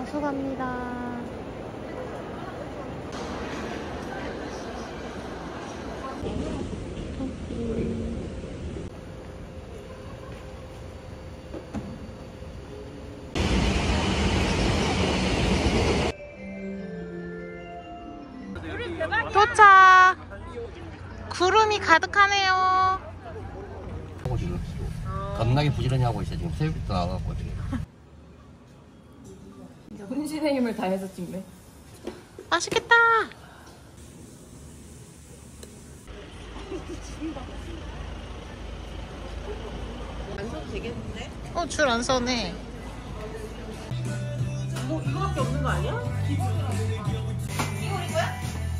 여수 갑니다. 도착! 구름이 가득하네요. 지금 겁나게 부지런히 하고 있어. 지금 새벽부터 나와갖고 혼신의 힘을 다해서 찍네. 맛있겠다. 안 써도 되겠는데? 줄 안 서네. 뭐 이거밖에 없는 거 아니야? 이거 우리 거야?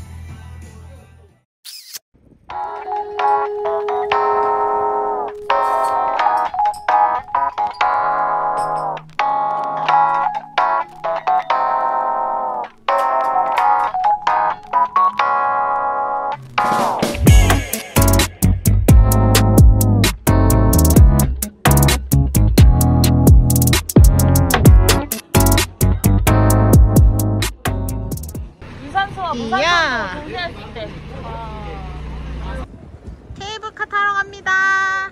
이야. 케이블카 타러 갑니다.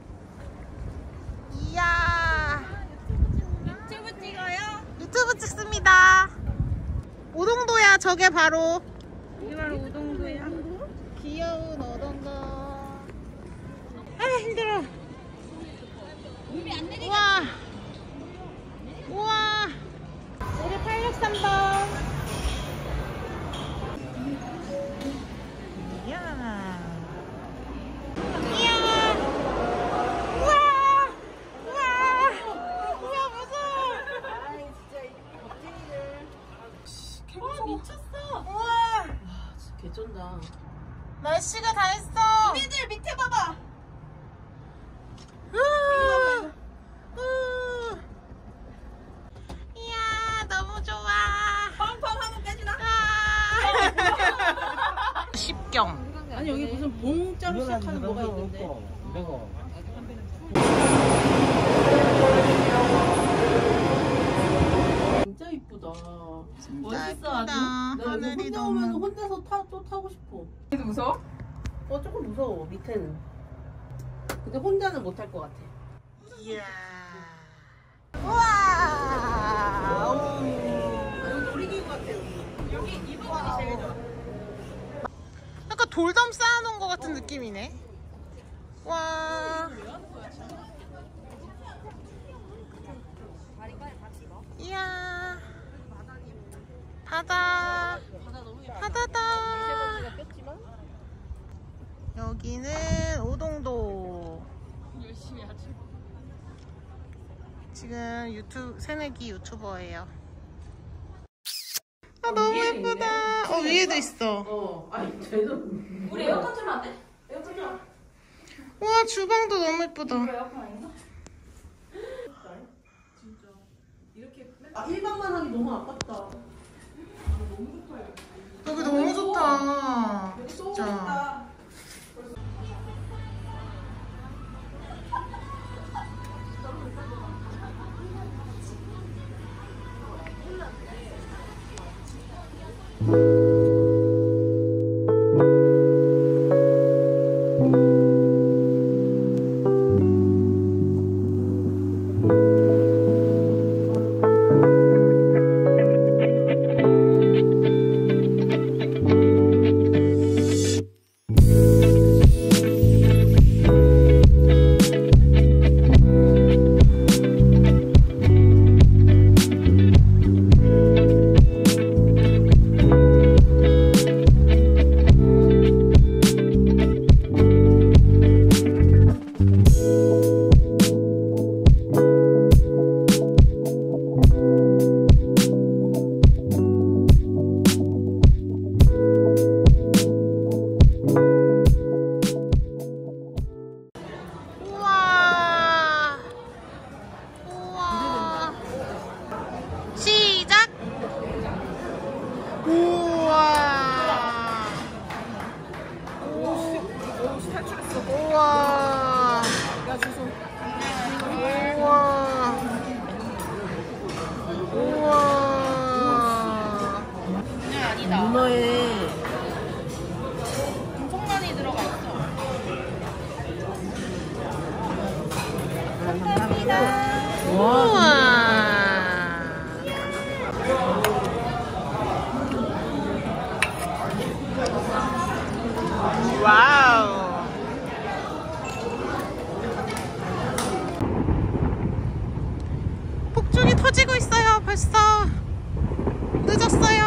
이야. 유튜브 찍어요? 유튜브 찍습니다. 오동도야, 저게 바로. 이게 바로 우동도야. 귀여운 오동도. 아, 힘들어. 우와. 우와. 우리 863번. 이야. 이야. 우와. 우와. 우와, 무서워. 아이 진짜 이 겁쟁이들. 미쳤어. 우와. 와 진짜 개쩐다. 날씨가 다 했어. 니들 밑에 봐봐. 이야, 너무 좋아. 펑펑 하면 깨지나? 십경. 아니 여기 무슨 봉자로 시작하는 뭐가 있는데. 진짜 이쁘다. 멋있어 아주. 나 여기 하늘이 혼자 너무. 오면 혼자서 또 타고 싶어. 그래도 무서워? 조금 무서워 밑에는. 근데 혼자는 못 탈 것 같아. 이야. 우와. 여기 놀이기구 같아 여기. 여기 이 부분이 제일 좋아. 약간 돌담 쌓아놓은 것 같은 느낌이네. 와. 이야. 바다. 바다다. 꼈지만 여기는 오동도. 열심히 하지. 지금 새내기 유튜버예요. 아, 너무 예쁘다. 위에도 있어. 아니 쟤도. 우리 에어컨 틀면 안 돼? 에어컨 틀어. 와, 주방도 너무 예쁘다. 에어컨 아닌가? 진짜 이렇게 일방만 하기 너무 아깝다. 여기 너무 좋다. 여기 진짜. 쏘겠다. 마치고 있어요. 벌써 늦었어요.